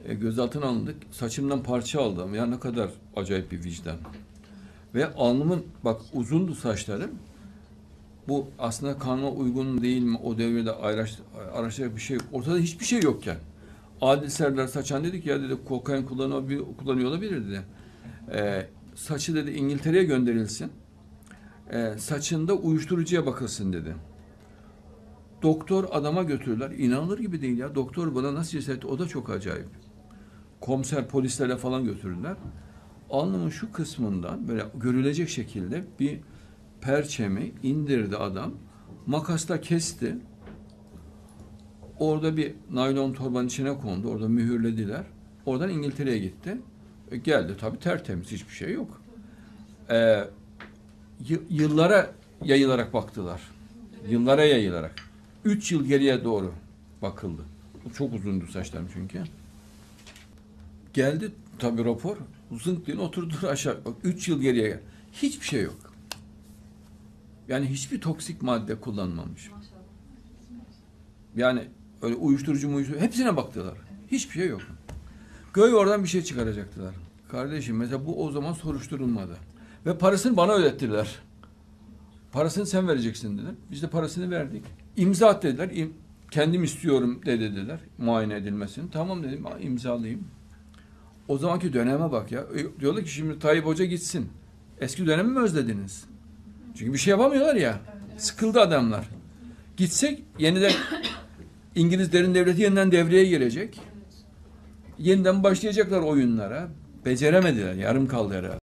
Gözaltına alındık. Saçımdan parça aldım. Ya ne kadar acayip bir vicdan. Ve alnımın, bak uzundu saçlarım. Bu aslında kanuna uygun değil mi? O devirde araştıracak bir şey yok. Ortada hiçbir şey yokken. Adil Serdar Saçan dedi ki ya dedi kokain kullanıyor olabilir dedi. Saçı dedi İngiltere'ye gönderilsin. Saçında uyuşturucuya bakılsın dedi. Doktor adama götürürler. İnanılır gibi değil ya. Doktor bana nasıl cesaret, o da çok acayip. Komiser polislerle falan götürürler. Alnımın şu kısmından böyle görülecek şekilde bir perçemi indirdi adam. Makasla kesti. Orada bir naylon torbanın içine kondu. Orada mühürlediler. Oradan İngiltere'ye gitti. Geldi tabii tertemiz, hiçbir şey yok. Yıllara yayılarak baktılar. Yıllara yayılarak. 3 yıl geriye doğru bakıldı. Çok uzundu saçlarım çünkü. Geldi tabii rapor. Zınk diye oturdular aşağı. Bak 3 yıl geriye. Hiçbir şey yok. Yani hiçbir toksik madde kullanmamış. Yani öyle uyuşturucu hepsine baktılar. Hiçbir şey yok. Göğe oradan bir şey çıkaracaktılar. Kardeşim mesela bu o zaman soruşturulmadı. Ve parasını bana ödettiler. Parasını sen vereceksin dediler. Biz de parasını verdik. İmza at dediler. Kendim istiyorum dediler muayene edilmesini. Tamam dedim, imzalayayım. O zamanki döneme bak ya. Diyorlar ki şimdi Tayyip Hoca gitsin. Eski dönemi mi özlediniz? Çünkü bir şey yapamıyorlar ya. Sıkıldı adamlar. Gitsek yeniden İngiliz derin devleti yeniden devreye girecek. Yeniden başlayacaklar oyunlara. Beceremediler. Yarım kaldı herhalde.